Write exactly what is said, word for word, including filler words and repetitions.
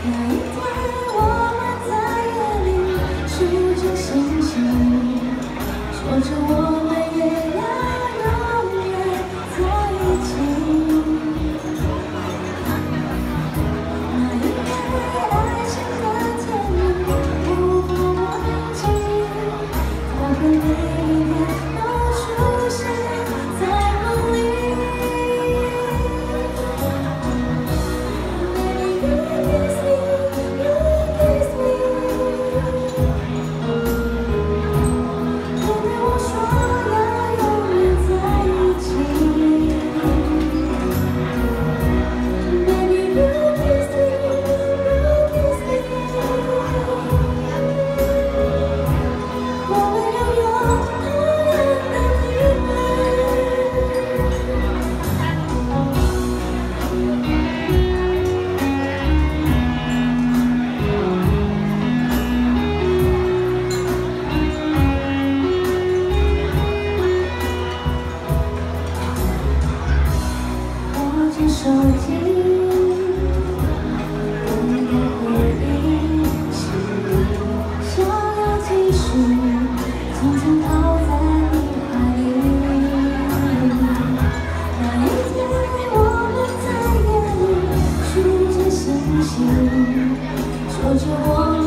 一天，我们在夜里数着星星，说着我们也要永远在一起。那一天，爱情的甜蜜无法忘记，它会每一天都出现在梦里。 手机，等待回忆，心里想要继续，紧紧靠在你怀里。那一天，我们在夜里数着星星，说着我。